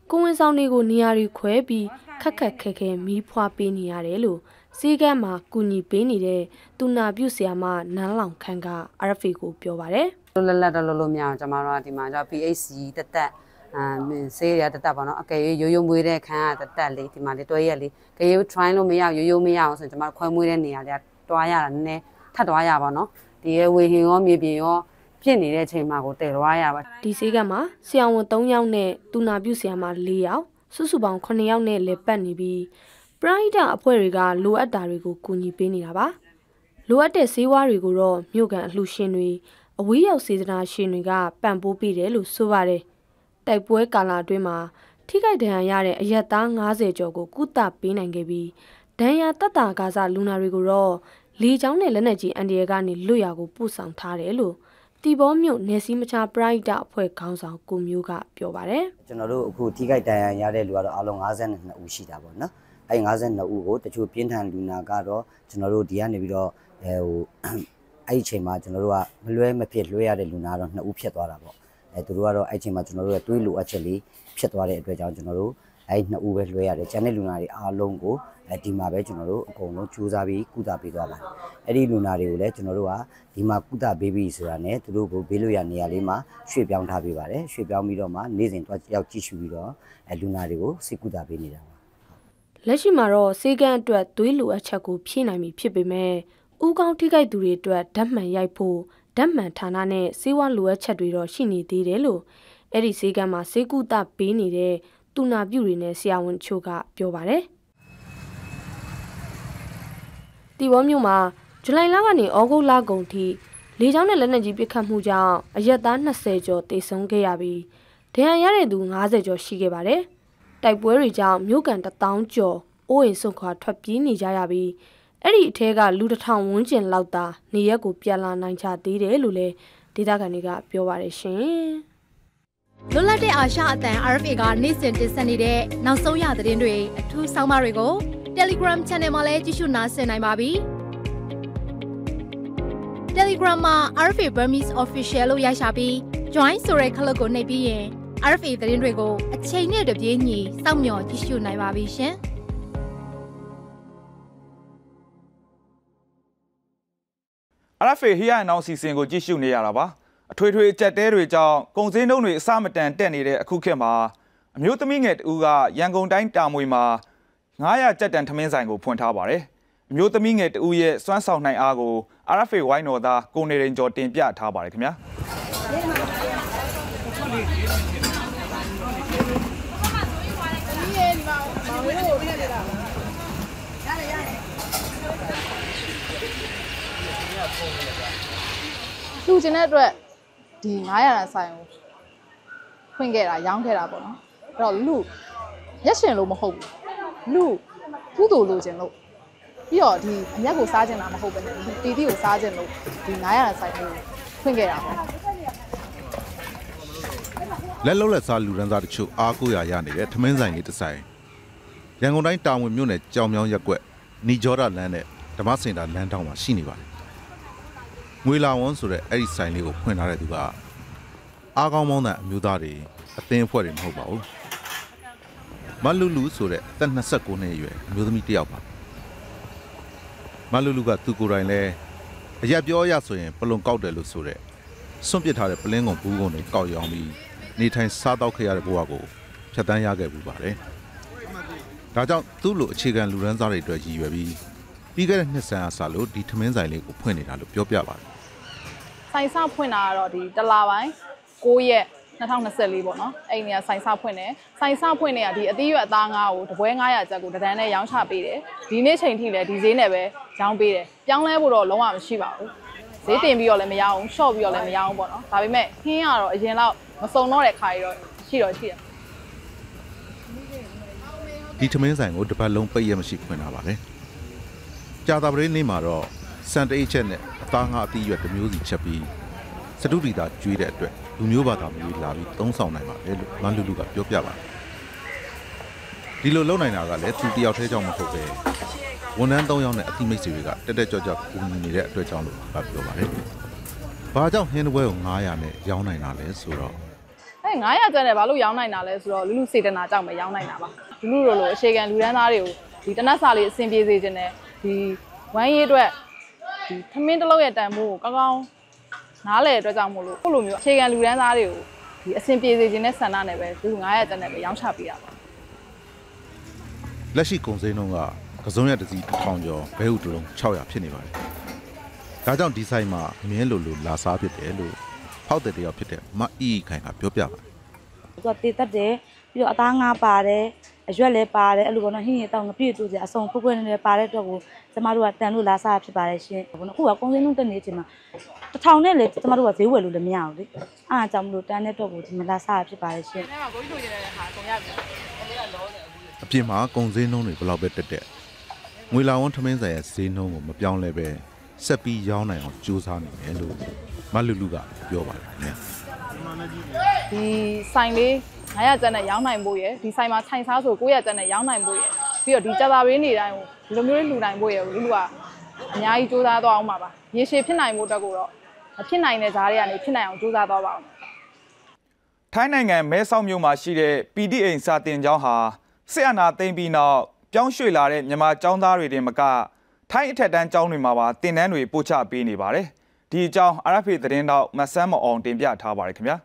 ကိုဝင်ဆောင်တွေကိုနေရာတွေခွဲပြီးခက်ခက်ခဲခဲမီးဖွာပေးနေရတယ်လို့စီကမ်းမှာကူညီပေးနေတဲ့တူနာပြုဆရာမနန်းလောင်ခန့်က R F A ကိုပြောပါတယ်လွတ်လပ်တော့လို့လို့မရအောင်ကျွန်တော်တို့ကဒီမှာကျ P H C တက်တက်အမ်ဆေးရတက်တက်ပေါ့နော်အကယ်၍ရိုးရိုးမွေးတဲ့ခန်းကတက်တက်လေးဒီမှာလေးတွဲရက်လေးကယ် try လို့မရရိုးရိုးမရအောင်ဆိုရင်ကျွန်တော်ခွဲမွေးတဲ့နေရာလေးတွားရတာနည်းနည်းထပ်တွားရပါတော့ဒီရဲ့ဝေဟင်ရောမြေပြင်ရောဖြစ်နေတဲ့အချိန်မှာကိုတည်သွားရပါဒီဆေးကမှာဆရာဝန်၃ယောက်နဲ့တူနာပြုဆရာမ၄ယောက်စုစုပေါင်း၉ယောက်နဲ့လေပတ်နေပြီးပရိုက်တာအဖွဲ့တွေကလိုအပ်တာတွေကိုကူညီပေးနေတာပါလိုအပ်တဲ့ဆေးဝါးတွေကိုတော့မြို့ကန်အလှူရှင်တွေအဝေးရောက်စေတနာရှင်တွေကပံ့ပိုးပေးတယ်လို့ဆိုပါတယ်တိုက်ပွဲကာလအတွင်းမှာထိခိုက်ဒဏ်ရာရတဲ့အရက်သား၅၀ကျော်ကိုကုသပေးနိုင်ခဲ့ပြီးဒဏ်ရာတက်တာကားစားလူနာတွေကိုတော့လေချောင်းနဲ့လက်နက်ကြီးအန်ဒီရဲကနေလွတ်ရာကိုပို့ဆောင်ထားတယ်လို့တီဘောမြို့နယ်စည်းမခြားပရိုက်တာအဖွဲ့ခေါင်းဆောင်ကိုမျိုးကပြောပါတယ်ကျွန်တော်တို့အခုထိခိုက်ဒဏ်ရာရတဲ့လူကတော့အလုံး၅၂ဦးရှိတာပေါ့နော်အဲ၅၂ဦးကိုတချို့ပြင်းထန်လူနာကတော့ကျွန်တော်တို့ဒီကနေပြီးတော့အဲဟိုအဲ့ဒီအချိန်မှာကျွန်တော်တို့ကမလွဲမဖြစ်လွှဲရတဲ့လူနာတော့၂ဦးဖြစ်သွားတာပေါ့အဲသူတို့ကတော့အဲ့ဒီအချိန်မှာကျွန်တော်တို့ရဲ့တွေးလိုအပ်ချက်လေးဖြစ်သွားတဲ့အတွက်ကြောင့်ကျွန်တော်တို့အဲ့ဒီ၂ဦးပဲလွှဲရတယ်ကျန်တဲ့လူနာတွေအားလုံးကိုအဲဒီမှာပဲကျွန်တော်တို့အကုန်လုံးကြိုးစားပြီးကုသပေးသွားပါတယ်အဲ့ဒီလူနာတွေကိုလည်းကျွန်တော်တို့ကဒီမှာကုသပေးပြီးဆိုတာနဲ့သူတို့ကိုဘေးလွတ်ရာနေရာလေးမှာရွှေ့ပြောင်းထားပေးပါတယ်ရွှေ့ပြောင်းပြီးတော့မှနေ့စဉ်တော့ရောက်ကြည့်ရှုပြီးတော့အဲလူနာတွေကိုစိတ်ကုသပေးနေတာပါလက်ရှိမှာတော့စေကန်းအတွက်သွေးလိုအပ်ချက်ကိုဖြည့်နိုင်ပြီဖြစ်ပေမဲ့ဥကောင်းထိခိုက်သူတွေအတွက်ဓာတ်မှန်ရိုက်ဖို့ဓာတ်မှန်ဌာနနဲ့စေဝါလိုအပ်ချက်တွေတော့ရှိနေသေးတယ်လို့အဲ့ဒီစေကန်းမှာစေကုသပေးနေတဲ့တူနာပြုတွေနဲ့ဆရာဝန်ချို့ကပြောပါတယ်တီဘောမြို့မှာဇူလိုင်လကနေဩဂုတ်လကုန်ထိလေကြောင်းနဲ့လက်နက်ကြီးပစ်ခတ်မှုကြောင့်အရက်သား၂၀ကျော်တေဆုံးခဲ့ရပြီးဒဏ်ရာရတဲ့သူ၅၀ကျော်ရှိခဲ့ပါတယ်တိုက်ပွဲတွေကြောင့်မြို့ကန်တစ်သောင်းကျော်အိုးအိမ်ဆုံးခွာထွက်ပြေးနေကြရပြီးအဲ့ဒီအထက်ကလူတစ်ထောင်ဝန်းကျင်လောက်သာနေရက်ကိုပြန်လာနိုင်ကြသေးတယ်လို့လည်းဒေသခံတွေကပြောပါတယ်ရှင်လွတ်လပ်တဲ့အာရှအသံ R F A ကနေ့စဉ်တင်ဆက်နေတဲ့နောက်ဆုံးရသတင်းတွေအထူးဆောင်းပါးတွေကို Telegram Channel မှာလည်းကြည့်ရှုနားဆင်နိုင်ပါပြီ။ Telegram မှာ R F A Burmese Official လို့ရိုက်ရှာပြီး Join ဆိုတဲ့ခလုတ်ကိုနှိပ်ပြီးရင် R F A သတင်းတွေကိုအချိန်နဲ့တပြေးညီစောင့်မျှော်ကြည့်ရှုနိုင်ပါပြီရှင်။ R F A ဟီးယာနောင်စီစဉ်ကိုကြည့်ရှုနေရတာပါအထွေထွေအကြက်တဲတွေကြောင့်ကုန်စည်နှုန်းတွေအဆမတန်တက်နေတဲ့အခုခေတ်မှာအမျိုးသမီးငယ်တူကရန်ကုန်တိုင်းတာမွေမှာငါးရာကြက်တန်ထမင်းဆိုင်ကိုဖွင့်ထားပါတယ်အမျိုးသမီးငယ်တူရဲ့စွမ်းဆောင်နိုင်အားကို R F A ဝိုင်းတော်သားကိုနေရင်ကျော်တင်ပြထားပါတယ်ခင်ဗျာလူကျင်တဲ့အတွက်ဒီငါးရာတန်ဆိုင်ကိုဖွင့်ခဲ့တာရောင်းခဲ့တာပေါ့နော်အဲ့တော့လူရက်ရှင်လို့မဟုတ်ဘူးလူကုသိုလ်လိုချင်လို့ပြီးတော့ဒီအရက်ကိုစားချင်တာမဟုတ်ဘဲနဲ့ဒီတီတီကိုစားချင်လို့ဒီငါးရာတန်ဆိုင်ကိုဖွင့်ခဲ့တာပေါ့လက်လုံးလက်စားလူရန်သားတချို့အားကိုးရရနေတဲ့ထမင်းဆိုင်လေးတစ်ဆိုင်ရန်ကုန်တိုင်းတာဝန်မြို့နယ်ကြောင်မြောင်းရပ်ကွက်နီဂျောဒလမ်းနဲ့ဓမ္မစင်တာလမ်းတောင်မှာရှိနေပါတယ်ငွေလာဝန်းဆိုတဲ့အဲ့ဒီဆိုင်လေးကိုဖွင့်ထားတဲ့သူကအားကောင်းမောင်းတဲ့အမျိုးသားတွေအသင်းအဖွဲ့တွေမဟုတ်ပါဘူးမလူလူဆိုတဲ့အသက်၂၉နှစ်အရွယ်အမျိုးသမီးတစ်ယောက်ပါမလူလူကသူကိုယ်တိုင်လဲအရက်ပြောရဆိုရင်ပလုံကောက်တယ်လို့ဆိုတဲ့စွန့်ပစ်ထားတဲ့ပလင်းကုန်ဘူးကုန်တွေကောက်ရောင်းပြီးနေထိုင်စားတောက်ခဲ့ရတဲ့ဘဝကိုဖြတ်တန်းရခဲ့ပူပါတယ်ဒါကြောင့်သူ့လိုအခြေခံလူရန်စားတွေအတွက်ရည်ရွယ်ပြီးပြီးခဲ့တဲ့နှစ်ဆန်းအစလို့ဒီထမင်းဆိုင်လေးကိုဖွင့်နေတာလို့ပြောပြပါတယ်ဆိုင်စဖွင့်တာကတော့ဒီတလာပိုင်း၉ရက်၂၀၂၄ပေါ့နော်အဲ့ဒီနေရာဆိုင်စဖွင့်တယ်ဆိုင်စဖွင့်နေတာဒီအသီးရွက်အသားငါးကိုတပွဲငါးရာကျပ်ကိုတဒန်းနဲ့ရောင်းချပေးတယ်ဒီနေ့ချိန်ထိလည်းဒီဈေးနဲ့ပဲရောင်းပေးတယ်ပြောင်းလဲဖို့တော့လုံးဝမရှိပါဘူးဈေးတင်ပြီးတော့လည်းမရအောင်ရှော့ပြီးတော့လည်းမရအောင်ပေါ့နော်ဒါပေမဲ့ခင်းကတော့အရင်လောက်မစုံတော့တဲ့ခါကြီးတော့ရှိတော့ရှိတယ်ဒီထမင်းဆိုင်ကိုတစ်ပတ်လုံးပိတ်ရမရှိခွင့်လာပါတယ်ကြာသပတေးနေ့မှာတော့စံတအိတ်ချက်နဲ့အသားငါးအသီးရွက်တစ်မျိုးစီချက်ပြီးစတုဒီတာကျွေးတဲ့အတွက်လူမျိုးဘာသာမျိုးလာပြီးသုံးဆောင်နိုင်ပါတယ်လို့မလူလူကပြောပြပါတယ်ဒီလိုလုပ်နိုင်တာကလည်းသူတယောက်တည်းကြောင့်မဟုတ်ပဲဝန်ထမ်းသုံးယောက်နဲ့အသီးမိတ်ဆွေတွေကတက်တက်ကြွကြွကူညီနေတဲ့အတွက်ကြောင့်လို့ပြောပါတယ်ဘာကြောင့်ဟင်းတပွဲကိုငါးရာနဲ့ရောင်းနိုင်တာလဲဆိုတော့အဲငါးရာကျန်တယ်ဘာလို့ရောင်းနိုင်တာလဲဆိုတော့လူလူစေတနာကြောင့်ပဲရောင်းနိုင်တာပါလူလူတို့လိုအခြေခံလူတန်းသားတွေကိုဒီတနတ်စာလေးအဆင်ပြေစေခြင်းနဲ့ဒီဝမ်းရေးအတွက်ဒီသမင်းတစ်လုံးရဲ့တန်ဖိုးကိုကောင်းကောင်းနားလည်အတွက်ကြောင့်မို့လို့ခုလိုမျိုးအခြေခံလူတန်းသားတွေကိုဒီအဆင်ပြေစေခြင်းနဲ့ဆန္ဒနဲ့ပဲလူငါးရာကျန်တယ်ပဲရောင်းချပေးရပါလက်ရှိကုန်စည်နှုန်းကကစုံရတစ်စီးတစ်ထောင်ကျော်ဘဲဥတစ်လုံး၆ရာဖြစ်နေပါတယ်ဒါကြောင့်ဒီဆိုင်မှာအမြဲလိုလိုလာစားဖြစ်တယ်လို့ဖောက်တဲ့တယောက်ဖြစ်တဲ့မအီခိုင်ကပြောပြပါတယ်သူကတည်တတ်တယ်ပြီးတော့အသားငါပါတယ်အရွက်လည်းပါတယ်အဲ့လိုပေါ့နော်ဟင်းရတောင်ငပြည့်တူစီအစုံဖွက်ဖွက်နေလည်းပါတဲ့အတွက်ကိုကျမတို့ကတန်လို့လာစားဖြစ်ပါတယ်ရှင်ပေါ့နော်အခုကကုန်စည်နှုန်းတက်နေချိန်မှာတစ်ထောင်နဲ့လေကျမတို့ကဈေးဝယ်လို့လည်းမရဘူးလေအားအကြောင်းမလို့တန်တဲ့အတွက်ကိုဒီမလာစားဖြစ်ပါတယ်ရှင်အဲ့မှာကိုကြီးလိုချင်တဲ့ဟာကုန်ရပြီအပြင်မှာကုန်စည်နှုန်းတွေဘယ်လောက်ပဲတက်တက်ငွေလာဝန်ထမင်းဆိုင်ရဲ့ဈေးနှုန်းကိုမပြောင်းလဲပဲဆက်ပြီးရောင်းနိုင်အောင်ကြိုးစားနေတယ်လို့မလူလူကပြောပါတယ်ခင်ဗျာဒီဆိုင်လေးငါးရာကျန်တဲ့ရောင်းနိုင်ဖို့ရယ်ဒီဆိုင်မှာခြိုင်စားဆိုကိုးရာကျန်တဲ့ရောင်းနိုင်ဖို့ရယ်ပြီးတော့ဒီကြတာပေးနေတိုင်းကိုဒီလိုမျိုးလေးလူနိုင်ဖို့ရယ်လူလူကအများကြီးစူးစမ်းသွားအောင်ပါပါရေရှည်ဖြစ်နိုင်ဖို့အတွက်ကိုတော့မဖြစ်နိုင်တဲ့ဈားတွေကနေဖြစ်နိုင်အောင်စူးစမ်းသွားပါအောင်ထိုင်းနိုင်ငံမဲဆောက်မြို့မှာရှိတဲ့ ပီ တီ အိမ်စာတင်ကျောင်းဟာစစ်အာဏာသိမ်းပြီးနောက်ပြောင်းရွှေ့လာတဲ့မြန်မာကျောင်းသားတွေတင်မကထိုင်းအထက်တန်းကျောင်းတွေမှာပါတင်တန်းတွေပို့ချပေးနေပါတယ်ဒီအကြောင်း အာရဖေသတင်းတော့မဆန်းမအောင်တင်ပြထားပါတယ်ခင်ဗျာ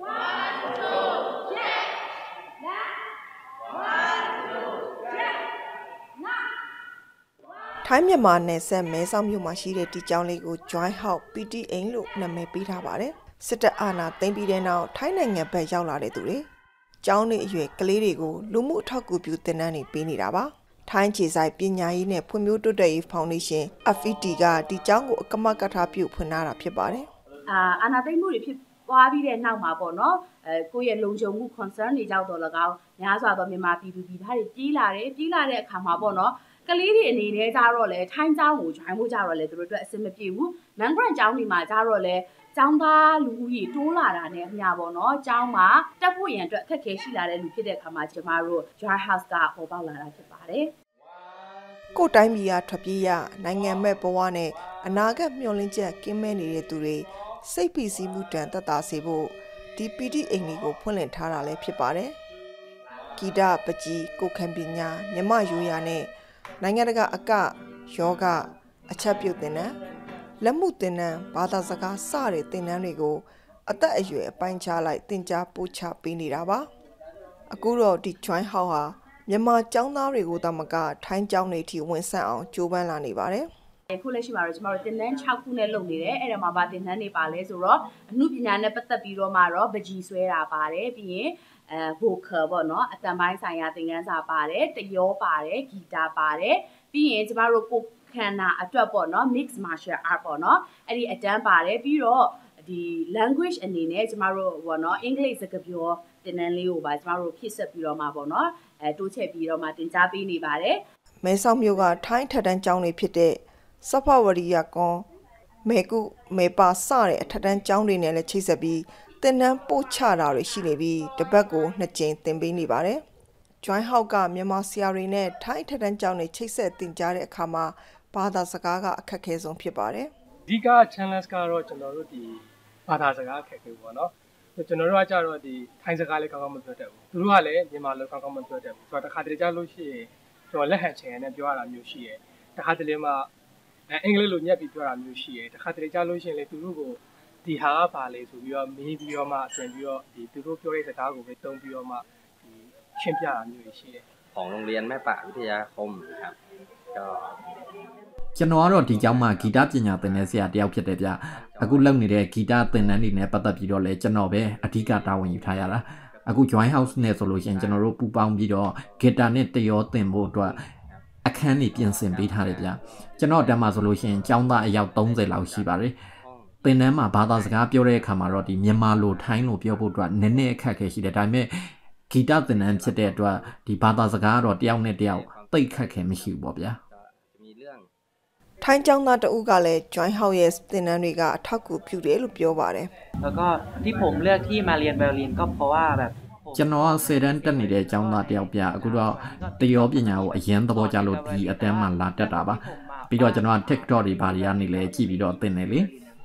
ထိုင်းမြန်မာနယ်စပ်မဲဆောက်မြို့မှာရှိတဲ့ဒီကျောင်းလေးကို Joy House ပီ တီ အိမ်လို့နာမည်ပေးထားပါတယ်စစ်တပ်အာဏာသိမ်းပြီးတဲ့နောက်ထိုင်းနိုင်ငံဘက်ရောက်လာတဲ့သူတွေကျောင်းနေအရွယ်ကလေးတွေကိုလူမှုအထောက်အကူပြုသင်တန်းတွေပေးနေတာပါထိုင်းခြေဆိုင်ပညာရေးနဲ့ဖွံ့ဖြိုးတိုးတက်ရေးဖောင်ဒေးရှင်း အက်ဖ် အီ တီ ကဒီကျောင်းကိုအကမကထပြုဖွင့်ထားတာဖြစ်ပါတယ်အာအာဏာသိမ်းမှုတွေဖြစ်သွားပြီးတဲ့နောက်မှာပေါ့နော်အဲကိုယ့်ရဲ့လုံခြုံမှု concern တွေကြောင့်တော့၎င်းများစွာသောမြန်မာပြည်သူပြည်သားတွေကြီးလာတယ်ကြီးလာတဲ့အခါမှာပေါ့နော်ကလေးတွေအနေနဲ့ကြတော့လေထိုင်းကျောင်းကို join ဖို့ကြတော့လေသူတို့အတွက်အဆင်မပြေဘူး Mangrant ကျောင်းဒီမှာကြတော့လေကျောင်းသားလူဦးရေတိုးလာတာနဲ့အမျှပေါ့နော်ကျောင်းမှာတက်ဖို့ရန်အတွက်အခက်အခဲရှိလာတဲ့လူဖြစ်တဲ့အခါမှာကျမတို့ Joy House ကပေါ်ပေါက်လာတာဖြစ်ပါတယ်ကိုတိုင်းပြည်ကထွက်ပြေးရနိုင်ငံမဲ့ဘဝနဲ့အနာဂတ်မျှော်လင့်ချက်ကင်းမဲ့နေတဲ့သူတွေစိတ်ဖိစီးမှုတန်သက်သာစေဖို့ဒီ ပီ တီ အိမ်လေးကိုဖွင့်လှစ်ထားတာလည်းဖြစ်ပါတယ်ဂီတပကြီးကိုခံပညာမြမရိုးရာနဲ့နိုင်ငံတကာအကယောဂအချက်ပြုတ်သင်တန်းလက်မှုသင်တန်းဘာသာစကားစတဲ့သင်တန်းတွေကိုအသက်အရွယ်အပိုင်းခြားလိုက်သင်ကြားပို့ချပေးနေတာပါအခုတော့ဒီ Joy House ဟာမြန်မာကျောင်းသားတွေကိုတမကထိုင်းကျောင်းတွေထိဝင်ဆက်အောင်ကြိုးပမ်းလာနေပါတယ်အခုလက်ရှိမှာတော့ကျမတို့သင်တန်း၆ခုနဲ့လုပ်နေတယ်အဲ့ဒါမှာဗာသင်တန်းတွေပါလဲဆိုတော့အမှုပညာနဲ့ပတ်သက်ပြီးတော့မှတော့ပကြီးဆွဲတာပါတယ်ပြီးရင်အဲ vocal ပေါ့နော်အတန်ပိုင်းဆိုင်ရာသင်ခန်းစာပါတယ်တယောပါတယ်ဂီတာပါတယ်ပြီးရင်ကျမတို့ကိုခန္ဓာအတွက်ပေါ့နော် mix martial art ပေါ့နော်အဲ့ဒီအတန်းပါတယ်ပြီးတော့ဒီ language အနေနဲ့ကျမတို့ပေါ့နော်အင်္ဂလိပ်စကားပြောသင်တန်းလေးကိုပါကျမတို့ဖြည့်ဆက်ပြီးတော့မှပေါ့နော်အဲတိုးချဲ့ပြီးတော့မှတင်ကြားပေးနေပါတယ်မဲဆောက်မြို့ကထိုင်းထက်တန်းကျောင်းတွေဖြစ်တဲ့စဖဝရီယာကွန်မေကုမေပါစတဲ့အထက်တန်းကျောင်းတွေနဲ့လည်းချိတ်ဆက်ပြီးသင်တန်းပို့ချတာတွေရှိနေပြီးတပတ်ကိုနှစ်ကြိမ်သင်ပေးနေပါတယ်။ Joy House ကမြန်မာဆရာတွေနဲ့ထိုင်းထက်တန်းကျောင်းတွေချိတ်ဆက်သင်ကြားတဲ့အခါမှာဘာသာစကားကအခက်အခဲဆုံးဖြစ်ပါတယ်။အဓိက challenge ကတော့ကျွန်တော်တို့ဒီဘာသာစကားအခက်အခဲပေါ့နော်။ကျွန်တော်တို့ကကြတော့ဒီထိုင်းစကားလေးကောင်းကောင်းမပြောတတ်ဘူး။သူတို့ကလည်းမြန်မာလိုကောင်းကောင်းမပြောတတ်ဘူး။ဆိုတော့တစ်ခါတလေကြားလို့ရှိရင်ကျွန်တော်လက်ဟန်ချင်နဲ့ပြောရတာမျိုးရှိရဲ့။တစ်ခါတလေမှအဲအင်္ဂလိပ်လိုညက်ပြီးပြောတာမျိုးရှိရဲ့။တစ်ခါတလေကြားလို့ရှိရင်လေသူတို့ကိုဒီဟာကပါလေဆိုပြီးတော့မေးပြီးတော့မှဆွင်ပြီးတော့ဒီသူတို့ပြောတဲ့စကားကိုပဲတုံးပြီးတော့မှဒီရှင်းပြတာမျိုးရှိတယ်။ของโรงเรียนแม่ปะวิทยาคมครับก็ကျွန်တော်ကတော့ဒီကျောင်းမှာဂီတပညာသင်တဲ့ဆရာတယောက်ဖြစ်တယ်ဗျအခုလုပ်နေတဲ့ဂီတသင်တန်းတွေနဲ့ပတ်သက်ပြီးတော့လည်းကျွန်တော်ပဲအဓိကတာဝန်ယူထားရတာအခု Joy House နဲ့ဆိုလို့ရှိရင်ကျွန်တော်တို့ပူပေါင်းပြီးတော့ဂီတာနဲ့တရောသင်ဖို့အတွက်အခန်းတွေပြင်ဆင်ပေးထားတယ်ဗျကျွန်တော်တန်းမှာဆိုလို့ရှိရင်ကျောင်းသားအယောက်သုံးဆယ်လောက်ရှိပါတယ်သင်တန်းမှာဘာသာစကားပြောတဲ့အခါမှာတော့ဒီမြန်မာလိုထိုင်းလိုပြောဖို့အတွက်နည်းနည်းအခက်အခဲရှိတယ်ဒါပေမဲ့ဂီတသင်တန်းဖြစ်တဲ့အတွက်ဒီဘာသာစကားတော့တယောက်နဲ့တယောက်သိခက်ခဲမရှိဘူးပေါ့ဗျာထိုင်းကျောင်းသားတဦးကလည်း Joy House ရဲ့သင်တန်းတွေကအထောက်အကူပြုတယ်လို့ပြောပါတယ်แล้วก็ที่ผมเลือกที่มาเรียนไวโอลินก็เพราะว่าแบบကျွန်တော်ဆယ်တန်းတက်နေတဲ့ကျောင်းသားတယောက်ပြအခုတော့တရောပညာကိုအရင်သဘောကျလို့ဒီအတန်းမှလာတက်တာပါပြီးတော့ကျွန်တော် TikTok တွေဘာတွေကနေလဲကြည့်ပြီးတော့သင်တယ်လေ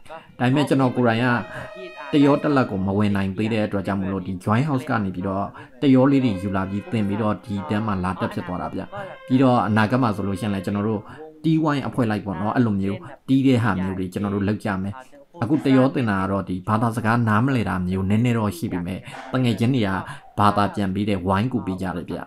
ဒါပေမဲ့ကျွန်တော်ကိုယ်တိုင်ကတရောတက်လက်ကိုမဝင်နိုင်သေးတဲ့အတွက်ကြောင့်မလို့ဒီ joint house ကနေပြီးတော့တရောလေးတွေယူလာပြီးသင်ပြီးတော့ဒီတန်းမှာလာတက်ဖြစ်သွားတာဗျပြီးတော့အနာဂတ်မှာဆိုလို့ရှိရင်လည်းကျွန်တော်တို့ တီဝိုင်းအဖွဲ့လိုက်ပေါ့နော်အဲ့လိုမျိုးတီးတဲ့ဟာမျိုးတွေကျွန်တော်တို့လောက်ကြမယ်အခုတရောတင်တာကတော့ဒီဘာသာစကားနားမလည်တာမျိုးနည်းနည်းတော့ရှိပြီမဲ့တငယ်ချင်းတွေကဘာသာပြန်ပြီးတဲ့ဝိုင်းကူပေးကြတယ်ဗျ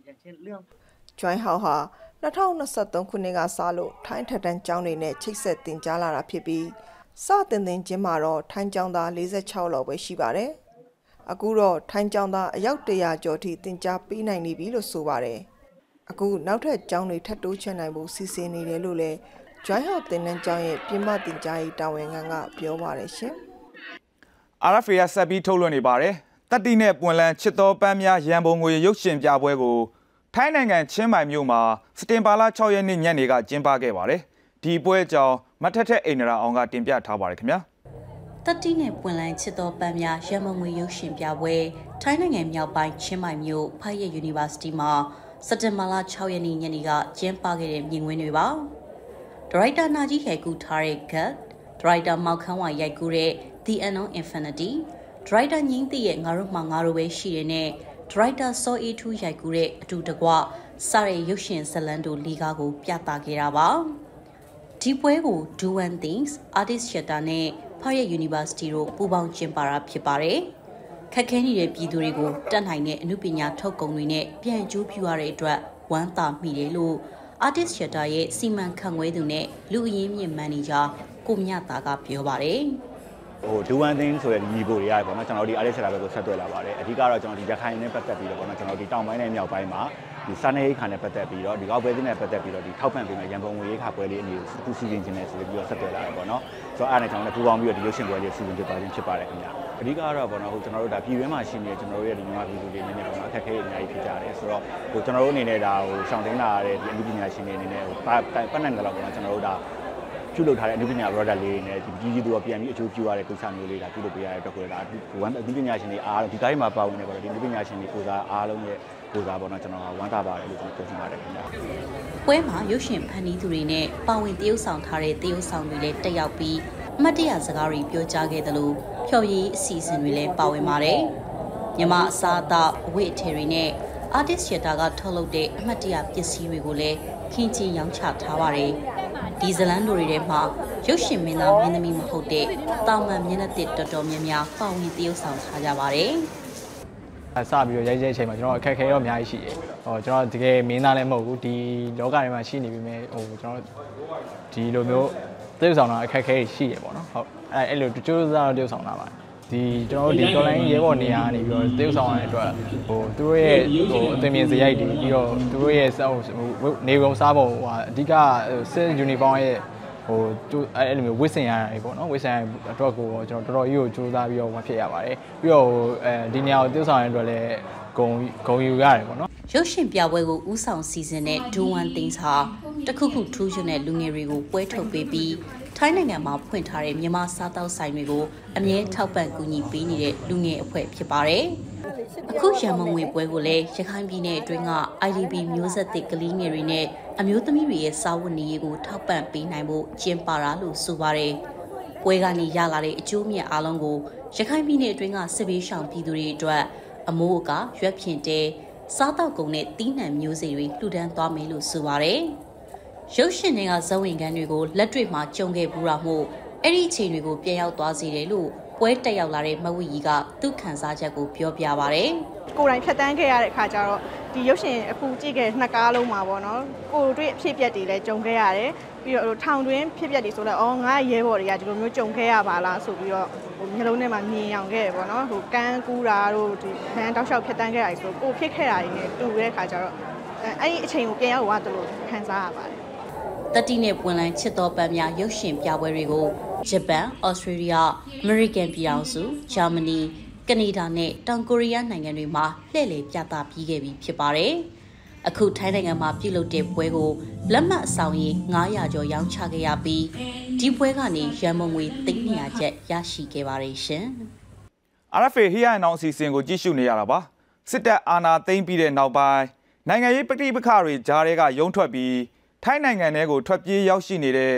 Joint House ဟာ၂၀၂၃ခုနှစ်ကစလို့ထိုင်းထက်တန်းကျောင်းတွေနဲ့ချိတ်ဆက်တင်ကြားလာတာဖြစ်ပြီးစတင်တင်ချင်းမှာတော့ထိုင်းကျောင်းသား၄၆လောက်ပဲရှိပါတယ်။အခုတော့ထိုင်းကျောင်းသားအယောက်၁၀၀ကျော်ထိတင်ကြားပေးနိုင်နေပြီလို့ဆိုပါတယ်။အခုနောက်ထပ်ကျောင်းတွေထပ်တိုးချဲ့နိုင်ဖို့စီစဉ်နေတယ်လို့လည်း Joint House တင်တန်းကျောင်းရဲ့ပြည်မတင်ကြားရေးတာဝန်ခံကပြောပါတယ်ရှင်။ R F A ကဆက်ပြီးထုတ်လွှင့်နေပါတယ်။တက်တီနဲ့ပွင့်လန်းချစ်တော်ပန်းများရန်ပုံငွေရုပ်ရှင်ပြပွဲကိုထိုင်းနိုင်ငံချင်းမိုင်မြို့မှာစတင်ဘာလ၆ရက်နေ့ညနေကကျင်းပခဲ့ပါတယ်။ဒီပွဲအကြောင်းမထက်ထက်အိန္ဒရာအောင်ကတင်ပြထားပါတယ်ခင်ဗျာ။တက်တီနဲ့ပွင့်လန်းချစ်တော်ပန်းများရန်ပုံငွေရုပ်ရှင်ပြပွဲထိုင်းနိုင်ငံမြောက်ပိုင်းချင်းမိုင်မြို့ဖတ်ရ University မှာစက်တင်ဘာလ၆ရက်နေ့ညနေကကျင်းပခဲ့တဲ့မြင်ကွင်းတွေပါ။ဒါရိုက်တာနာကြီးရိုက်ကူးထားတဲ့ God ဒါရိုက်တာမောက်ခန်းဝါရိုက်ကူးတဲ့ The Unknown Infinity ဒါရိုက်တာငင်းသိရဲ့ငါတို့မှငါတို့ပဲရှိတဲ့နဲ့ဒါရိုက်တာစောအေးထူးရိုက်ကူးတဲ့အတူတကွစတဲ့ရုပ်ရှင်ဇာတ်လမ်းတို့လီကားကိုပြသခဲ့တာပါဒီပွဲကို Do One Things Artist Shelter နဲ့ဖတ်ရ University တို့ပူးပေါင်းကျင်းပတာဖြစ်ပါတယ်ခက်ခဲနေတဲ့ပြည်သူတွေကိုတတ်နိုင်တဲ့အမှုပညာထုတ်ကုန်တွေနဲ့ပြန်အကျိုးပြုရတဲ့အတွက်ဝမ်းသာမိတယ်လို့ Artist Shelter ရဲ့စီမံခန့်ခွဲသူနဲ့လူအရင်းမြင့်မန်နေဂျာကိုမြတ်သားကပြောပါတယ်ဟို Do One Thing ဆိုတဲ့ညီကိုတွေရတယ်ပေါ့နော်ကျွန်တော်ဒီ artist shelter ဘက်ကိုဆက်သွယ်လာပါတယ်အဓိကတော့ကျွန်တော်ဒီရခိုင်နဲ့ပတ်သက်ပြီးတော့ပေါ့နော်ကျွန်တော်ဒီတောင်ပိုင်းနဲ့မြောက်ပိုင်းမှာဒီစာနယ်ရိပ်ခါနဲ့ပတ်သက်ပြီးတော့ဒီကောက်ပွဲသင်းနဲ့ပတ်သက်ပြီးတော့ဒီထောက်ပံ့ပေးမယ့်ရန်ပုံငွေရိပ်ခါပွဲလေးအနေနဲ့သူစီစဉ်ခြင်းနဲ့ဆိုပြီးတော့ဆက်သွယ်လာတယ်ပေါ့နော်ဆိုတော့အဲ့ဒါနဲ့ကျွန်တော်လည်းပူးပေါင်းပြီးတော့ဒီရုပ်ရှင်ပွဲလေးစီစဉ်ပြသခြင်းဖြစ်ပါတယ်ခင်ဗျာအဓိကတော့ပေါ့နော်ဟိုကျွန်တော်တို့ဒါပြည်တွင်းမှာရှိနေတဲ့ကျွန်တော်တို့ရဲ့ဒီမြန်မာပြည်သူတွေအနေနဲ့ပေါ့နော်အခက်အခဲတွေအများကြီးဖြစ်ကြတယ်ဆိုတော့ဟိုကျွန်တော်တို့အနေနဲ့ဒါဟိုရှောင်းတင်းလာရတဲ့ဒီအမှုပညာရှင်တွေအနေနဲ့ဟိုပတ်နိုင်ကြတော့ပေါ့နော်ကျွန်တော်တို့ဒါပြုလုပ်ထားတဲ့အမှုပညာ product လေးတွေနဲ့ဒီကြီးကြီးသူကပြန်ပြီးအကျိုးပြုရတဲ့ကိစ္စမျိုးလေးဒါပြုလုပ်ပေးရတဲ့အတွက်ကိုဒါဝမ်းအမှုပညာရှင်တွေအားလုံးဒီတိုင်းမှာပါဝင်နေပေါ့လေဒီအမှုပညာရှင်တွေကိုစားအားလုံးရဲ့ကိုစားပေါ့နော်ကျွန်တော်ဝမ်းသာပါတယ်လို့ကျွန်တော်ပြောချင်ပါတယ်ခင်ဗျာပွဲမှာရုပ်ရှင်ဖန်တီးသူတွေနဲ့ပါဝင်တရုပ်ဆောင်ထားတဲ့တရုပ်ဆောင်တွေလည်းတက်ရောက်ပြီးအမတ်တရစကားတွေပြောကြားခဲ့တယ်လို့ဖျော်ရည်အစီအစဉ်တွေလည်းပါဝင်ပါတယ်မြမအစားအသောက်အဝတ်အထည်တွေနဲ့ Artist Shelter ကထုတ်လုပ်တဲ့အမတ်တရပစ္စည်းတွေကိုလည်းခင်းကျင်းရောင်းချထားပါတယ်ဒီဇလန်တို့တွေထဲမှာရုပ်ရှင်မင်းသားမင်းသမီးမဟုတ်တဲ့တောင်မှန်မျက်နှာတစ်တော်တော်များများပါဝင်တရုပ်ဆောင်ထားကြပါတယ်အစပြီးတော့ရိုက်တဲ့အချိန်မှာကျွန်တော်အခက်အခဲတော့အများကြီးရှိတယ်ဟိုကျွန်တော်တကယ်မင်းသားလည်းမဟုတ်ဘူးဒီလောကထဲမှာရှိနေပြီမဲ့ဟိုကျွန်တော်ဒီလိုမျိုးတရုပ်ဆောင်တာအခက်အခဲရှိရပေါ့နော်ဟုတ်အဲအဲ့လိုတချို့စားတော့တရုပ်ဆောင်တာပါဒီကျွန်တော်တို့ဒီ online ရဲဘော်နေရာကနေပြီးတော့တရုပ်ဆောင်ရတဲ့အတွက်ဟိုသူတို့ရဲ့ဟိုအသင်မြင်စရိုက်တွေပြီးတော့သူတို့ရဲ့စောနေကုံစားပုံဟိုအဓိကစစ် uniform ရဲ့ဟိုအဲ့လိုမျိုးဝစ်စင်ရတာပေါ့နော်ဝစ်စင်အတွက်ကိုကျွန်တော်တော်တော်ကြီးကိုစူးစမ်းပြီးတော့ဝတ်ဖြစ်ရပါတယ်ပြီးတော့အဲဒီနေရာကိုတရုပ်ဆောင်ရတဲ့အတွက်လည်းဂုံဂုံယူရတယ်ပေါ့နော်ရုပ်ရှင်ပြပွဲကိုဦးဆောင်စီစဉ်တဲ့ Do One Things ဟာတခုခုထူးချွန်တဲ့လူငယ်တွေကိုပွဲထုတ်ပေးပြီးထိုင်းနိုင်ငံမှာဖွင့်ထားတဲ့မြန်မာစားတောက်ဆိုင်တွေကိုအမြဲထောက်ပံ့ကူညီပေးနေတဲ့လူငယ်အဖွဲ့ဖြစ်ပါတယ်အခုရန်မုံငွေပွဲကိုလည်းရခိုင်ပြည်နယ်အတွင်းက I D P မျိုးဆက်သစ်ကလေးငယ်တွေနဲ့အမျိုးသမီးတွေရဲ့စာဝတ်နေရေးကိုထောက်ပံ့ပေးနိုင်ဖို့ကျင်းပတာလို့ဆိုပါတယ်ပွဲကနေရလာတဲ့အကျိုးမြတ်အလုံးကိုရခိုင်ပြည်နယ်အတွင်းကစစ်ဘေးရှောင်ပြည်သူတွေအတွက်အမိုးအကာရွက်ဖြင့်တဲစားတောက်ကုန်နဲ့တီးနှံမျိုးစေ့တွေလှူဒန်းသွားမယ်လို့ဆိုပါတယ်ရုပ်ရှင်တွေကဇဝင်ခန်းတွေကိုလက်တွေ့မှာကြုံခဲ့ပူတာမို့အဲ့ဒီအချိန်တွေကိုပြန်ရောက်သွားစေတယ်လို့ပွဲတက်ရောက်လာတဲ့မဝီကြီးကသူ့ခံစားချက်ကိုပြောပြပါဗျ။ကိုယ်တိုင်ဖြတ်တန်းခဲ့ရတဲ့အခါကျတော့ဒီရုပ်ရှင်အခုကြည့်ခဲ့နှစ်ကားလုံးမှာပေါ့နော်။ကိုယ်တွေ့အဖြစ်အပျက်တွေလည်းကြုံခဲ့ရတယ်။ပြီးတော့ထောင်တွင်းဖြစ်ပျက်တွေဆိုတော့အော်ငါရဲဘော်တွေကဒီလိုမျိုးကြုံခဲ့ရပါလားဆိုပြီးတော့ဟိုမျိုးလုံးထဲမှာမြင်အောင်ခဲ့ရပေါ့နော်။ဟိုကန်းကူးတာတို့ဒီဘန်းတောက်လျှောက်ဖြတ်တန်းခဲ့ရဆိုကိုဖြစ်ခဲ့တာတွေနဲ့တူတဲ့အခါကျတော့အဲ့ဒီအချိန်ကိုပြန်ရောက်သွားတယ်လို့ခံစားရပါတယ်တတိနဲ့ပွင့်လန်းချစ်တော်ပန်းများရုပ်ရှင်ပြပွဲတွေကိုဂျပန်၊ဩစတြေးလျ၊အမေရိကန်ပြည်ထောင်စု၊ဂျာမနီ၊ကနေဒါနဲ့တောင်ကိုရီးယားနိုင်ငံတွေမှာလှည့်လည်ပြသပြီးခဲ့ပြီဖြစ်ပါတယ်။အခုထိုင်းနိုင်ငံမှာပြုလုပ်တဲ့ပွဲကိုလက်မှတ်အဆောင်ရေငါးရာကျော်ရောင်းချခဲ့ရပြီးဒီပွဲကနေရန်မုံငွေသိန်း၂၀၀ကျပ်ရရှိခဲ့ပါတယ်ရှင်။ R F A ဟိယအနောင်အစီအစဉ်ကိုကြည့်ရှုနေရတာပါ။စစ်တပ်အာဏာသိမ်းပြီးတဲ့နောက်ပိုင်းနိုင်ငံရေးပဋိပက္ခတွေကြားထဲကရုန်းထွက်ပြီးထိုင်းနိုင်ငံထဲကိုထွက်ပြေးရောက်ရှိနေတဲ့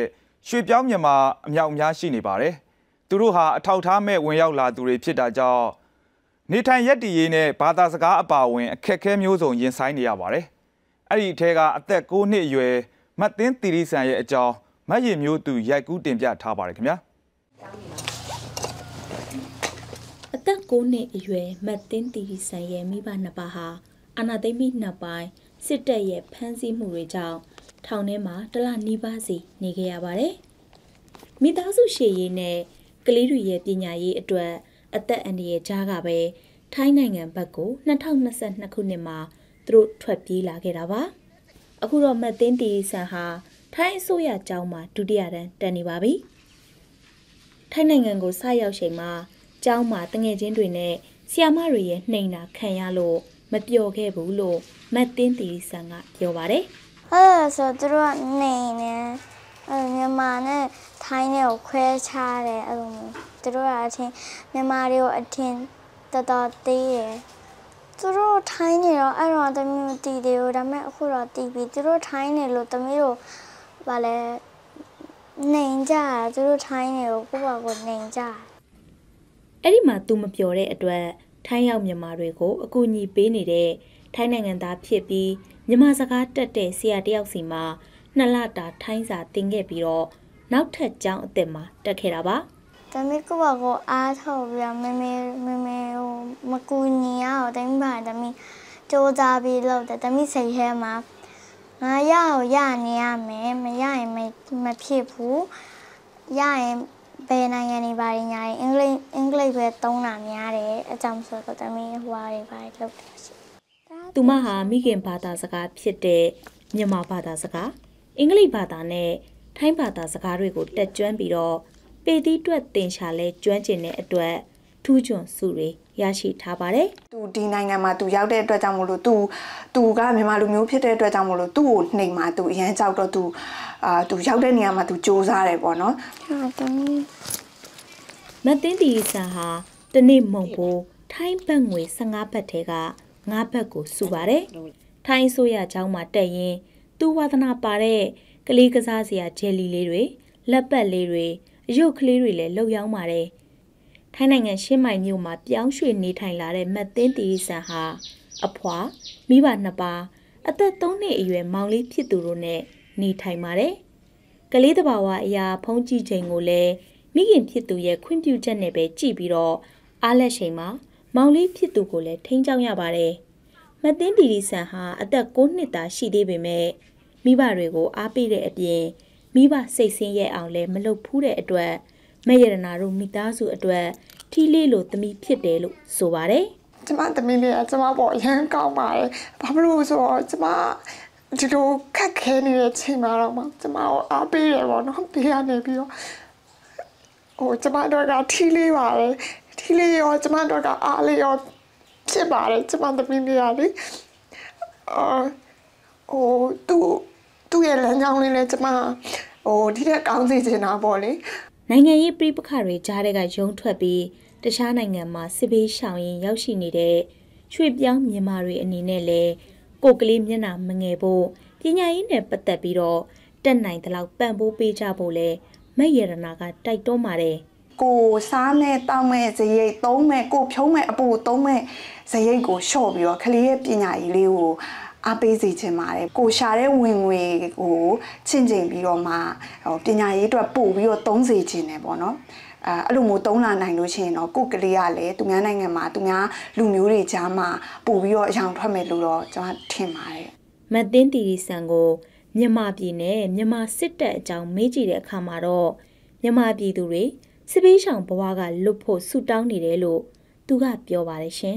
ရွှေပြောင်းမြန်မာအမြောက်အများရှိနေပါတယ်သူတို့ဟာအထောက်ထားမဲ့ဝင်ရောက်လာသူတွေဖြစ်တာကြောင့်နေထိုင်ရက်တည်ရေးနဲ့ဘာသာစကားအပါအဝင်အခက်အခဲမျိုးစုံရင်ဆိုင်နေရပါတယ်အဲ့ဒီအထက်ကအသက်၉နှစ်အရွယ်မတ်သင်းတီရီဆန်ရဲ့အကြောင်းမတ်ရင်မျိုးသူရိုက်ကူးတင်ပြထားပါတယ်ခင်ဗျာအသက်၉နှစ်အရွယ်မတ်သင်းတီရီဆန်ရဲ့မိဘနှစ်ပါးဟာအာနာသိမ့်မိနှစ်ပိုင်းစစ်တပ်ရဲ့ဖမ်းဆီးမှုတွေကြောင့်ထောင်ထဲမှာတလနီးပါးစီနေခဲ့ရပါတယ်မိသားစုရှေ့ရေးနဲ့ကလေးတွေရဲ့ပညာရေးအတွက်အသက်အန္တရာယ်ကြားကပဲထိုင်းနိုင်ငံဘက်ကို၂၀၂၂ခုနှစ်မှာသူတို့ထွက်ပြေးလာခဲ့တာပါအခုတော့မတ်သင်းတီဆန်ဟာထိုင်းအစိုးရကျောင်းမှာဒုတိယတန်းတက်နေပါပြီထိုင်းနိုင်ငံကိုစရောက်ချိန်မှာကျောင်းမှာတငယ်ချင်းတွေနဲ့ဆရာမတွေရဲ့နှိမ်တာခံရလို့မပျော်ခဲ့ဘူးလို့မတ်သင်းတီဆန်ကပြောပါတယ်အဲ့ဒါဆိုသူတို့ကနေနေအဲ့မြန်မာနဲ့ထိုင်းနဲ့ကိုခွဲခြားတယ်အဲ့လိုမျိုးသူတို့ကအထင်မြန်မာတွေကိုအထင်တော်တော်သေးတယ်သူတို့ထိုင်းနေတော့အဲ့တော့တမျိုးတီတယ်ဒါပေမဲ့အခုတော့တီးပြီးသူတို့ထိုင်းနေလို့တမီးတို့ဗာလဲနေကြတာသူတို့ထိုင်းနေကိုကိုယ့်ဘာကိုနေကြအဲ့ဒီမှာသူမပြောတဲ့အတွက်ထိုင်းရောက်မြန်မာတွေကိုအကူအညီပေးနေတဲ့ထိုင်းနိုင်ငံသားဖြစ်ပြီးမြန်မာစကားတက်တဲ့ဆရာတယောက်စီမှာနှစ်လတာထိုင်းစာသင်ခဲ့ပြီးတော့နောက်ထပ်ကျောင်းအသစ်မှာတက်ခဲ့တာပါတမီးကိုဘာကိုအားထုတ်ပြီးမမေမမေဟိုမကူညီရအောင်တမီးပါတမီးစူးစမ်းပြီးလုပ်တယ်တမီးစိတ်ထဲမှာငါရအောင်ရနေရမယ်မရရင်မမဖြစ်ဘူးရရင်ဘယ်နိုင်ငံနေပါရင်ညာရင်အင်္ဂလိပ်အင်္ဂလိပ်ပဲသုံးတာများတယ်အကြောင်းဆိုတော့တမီးဟွာတွေပါလုပ်တယ်ရှိသူမဟာမိခင်ဘာသာစကားဖြစ်တဲ့မြန်မာဘာသာစကားအင်္ဂလိပ်ဘာသာနဲ့ထိုင်းဘာသာစကားတွေကိုတက်ကျွမ်းပြီးတော့ပေသီးတွက်တင်ရှာလဲကျွမ်းကျင်တဲ့အတွက်ထူးချွန်စုတွေရရှိထားပါတယ်။သူဒီနိုင်ငံမှာသူရောက်တဲ့အတွက်ကြောင့်မို့လို့သူသူကမြန်မာလူမျိုးဖြစ်တဲ့အတွက်ကြောင့်မို့လို့သူ့ကိုနှိမ်မှာသူအရန်ကြောက်တော့သူအာသူရောက်တဲ့နေရာမှာသူစူးစမ်းတယ်ပေါ့နော်။မတ်တင်းတီဆန်ဟာတနေ့မုံဖို့ထိုင်းဘတ်ငွေ၁၅ဘတ်ထဲက၅ဘတ်ကိုစုပါတယ်။ထိုင်းဆိုရเจ้าမှာတက်ရင်သူဝါသနာပါတဲ့ကလေးကစားစရာဂျယ်လီလေးတွေလက်ပတ်လေးတွေအယုတ်ကလေးတွေလည်းလှုပ်ရောင်းပါတယ်။ထိုင်းနိုင်ငံရှင်းမိုင်မြို့မှာပြောင်းရွှေ့နေထိုင်လာတဲ့မတ်သင်းတီဆန်ဟာအဖွာမိဘနှစ်ပါးအသက်၃နှစ်အရွယ်မောင်လေးဖြစ်သူတို့နဲ့နေထိုင်ပါတယ်။ကလေးတဘာဝအရာဖုံးကြည့်ချိန်ကိုလည်းမိခင်ဖြစ်သူရဲ့ခွင့်ပြုချက်နဲ့ပဲကြည့်ပြီးတော့အားလက်ချိန်မှာမောင်လေးဖြစ်သူကိုလည်းထိန်းချောင်းရပါတယ်။မတ်သင်းတီဆန်ဟာအသက်၉နှစ်သာရှိသေးပေမဲ့မိဘတွေကိုအားပေးတဲ့အပြင်မိဘစိတ်ဆင်းရဲအောင်လည်းမလုပ်ဖူးတဲ့အတွက်မယရနာတို့မိသားစုအတွက်ထီးလေးလိုသမီးဖြစ်တယ်လို့ဆိုပါတယ်။ကျမသမီးလေးကကျမပေါ်အရန်ကောင်းပါတယ်။ဘာဖြစ်လို့ဆိုတော့ကျမဒီလိုခက်ခဲနေတဲ့ချိန်မှာတော့မှကျမကိုအားပေးရပေါ့နော်။ပေးရနေပြီးတော့ဟိုကျမတို့ကထီးလေးပါတယ်။ထီးလေးရောကျမတို့ကအားလေးရောဖြစ်ပါတယ်ကျမသမီးလေးကလေ။အာဟိုသူသူ့ရဲ့လမ်းကြောင်းလေးနဲ့ကျမဟိုဒီတဲ့ကောင်းစီချင်တာပေါ့လေနိုင်ငံရေးပြည်ပခါတွေကြားတဲ့ကရုံထွက်ပြီးတခြားနိုင်ငံမှာစစ်ဘေးရှောင်ရင်ရောက်ရှိနေတဲ့ရွှေပြောင်းမြန်မာတွေအနေနဲ့လည်းကိုကလေးမျက်နှာမငယ်ဖို့ပညာရေးနဲ့ပတ်သက်ပြီးတော့တက်နိုင်တဲ့လောက်ပံ့ပိုးပေးကြဖို့လဲမယရနာကတိုက်တွန်းပါတယ်ကိုစားမဲ့တောင်းမဲ့ဇရိတ်သုံးမဲ့ကိုဖြုံးမဲ့အပူသုံးမဲ့ဇရိတ်ကိုလျှော့ပြီးတော့ကလေးရဲ့ပညာရေးလေးကိုအားပေးစီချင်ပါတယ်ကိုရှာတဲ့ဝင်ငွေကိုချင့်ချိန်ပြီးတော့မှဟိုပညာရေးအတွက်ပို့ပြီးတော့သုံးစီချင်တယ်ပေါ့နော်အဲအဲ့လိုမျိုးသုံးလာနိုင်လို့ရှိရင်တော့ကိုကလေးကလည်းသူများနိုင်ငံမှာသူများလူမျိုးတွေကြားမှာပို့ပြီးတော့အယောင်ထွက်မယ်လို့တော့ကျွန်တော်ထင်ပါတယ်မတ်တင်းတီရီဆန်ကိုမြန်မာပြည်နဲ့မြန်မာစစ်တပ်အကြောင်းမေးကြည့်တဲ့အခါမှာတော့မြန်မာပြည်သူတွေစစ်ပေးဆောင်ဘဝကလွတ်ဖို့ဆုတောင်းနေတယ်လို့သူကပြောပါတယ်ရှင်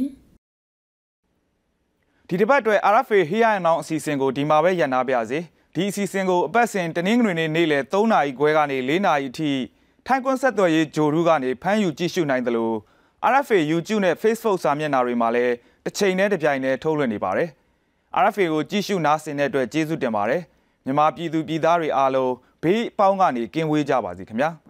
ဒီတစ်ပတ်အတွက် R F A Here and Now အစီအစဉ်ကိုဒီမှာပဲရန်နာပြစေဒီအစီအစဉ်ကိုအပတ်စဉ်တနင်္ဂနွေနေ့နေ့လယ်၃နာရီခွဲကနေ၄နာရီအထိထိုင်ကွန်းဆက်သွယ်ရေးဂျိုရူကနေဖမ်းယူကြည့်ရှုနိုင်တယ်လို့ R F A YouTube နဲ့ Facebook စာမျက်နှာတွေမှာလည်းတစ်ချိန်နဲ့တစ်ပြိုင်တည်းထုတ်လွှင့်နေပါတယ် R F A ကိုကြည့်ရှုနားဆင်တဲ့အတွက်ကျေးဇူးတင်ပါတယ်မြန်မာပြည်သူပြည်သားတွေအားလုံးဘေးပေါင်းကနေကင်းဝေးကြပါစေခင်ဗျာ